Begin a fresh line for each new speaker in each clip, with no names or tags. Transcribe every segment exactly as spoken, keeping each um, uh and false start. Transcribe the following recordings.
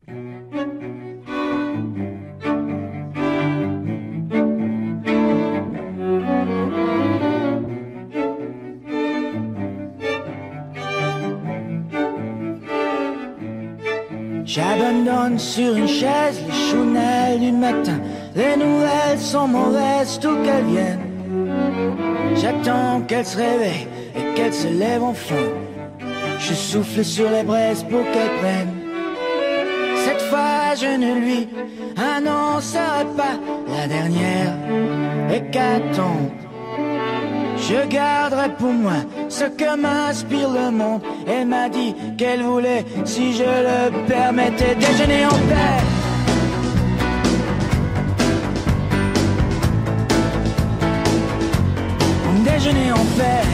J'abandonne sur une chaise les chounelles du matin. Les nouvelles sont mauvaises, tout qu'elles viennent. J'attends qu'elle se réveille et qu'elle se lève enfin. Je souffle sur les braises pour qu'elle prenne. Cette fois je ne lui annoncerai pas la dernière hécatombe. Je garderai pour moi ce que m'inspire le monde. Elle m'a dit qu'elle voulait, si je le permettais, déjeuner en paix. Déjeuner en paix.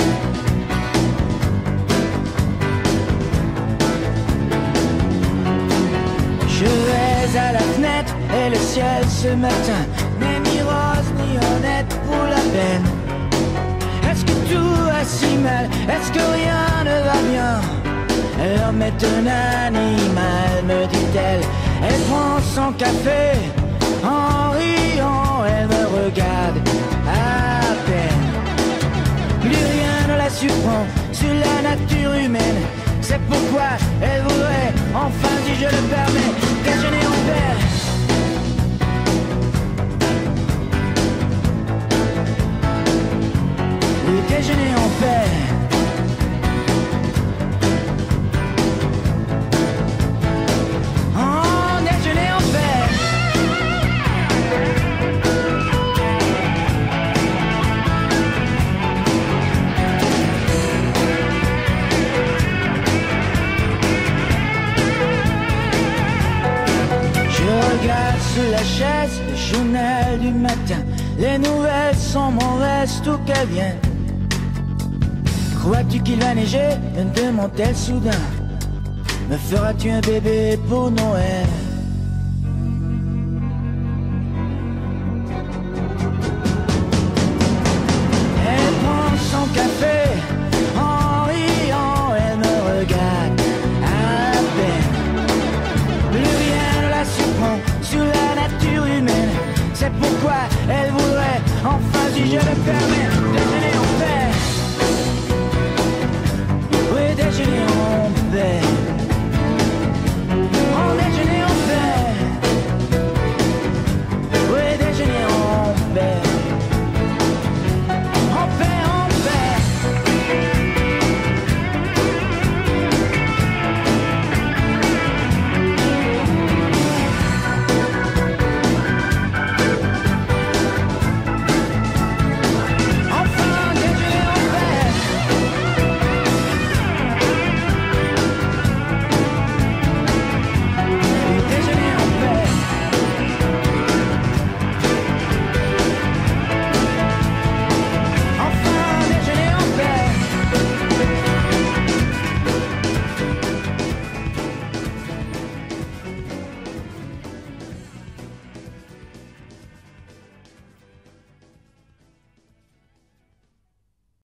Je vais à la fenêtre et le ciel ce matin n'est ni rose ni honnête pour la peine. Est-ce que tout va si mal? Est-ce que rien ne va bien? L'homme est un animal, me dit-elle. Elle prend son café en riant, elle me regarde à peine. Plus rien ne la surprend sur la nature humaine. C'est pourquoi elle voudrait, enfin si je le permets, déjeuner en paix. Le déjeuner en paix. Oh, déjeuner en paix. Je regarde sous la chaise le journal du matin. Les nouvelles sont mauvaises, tout qu'elles viennent. Crois-tu qu'il va neiger? Me demande-t-elle soudain. Me feras-tu un bébé pour Noël? Elle prend son café en riant, elle me regarde à peine. Plus rien ne la surprend sur la nature humaine. C'est pourquoi elle voudrait, enfin si je le permets,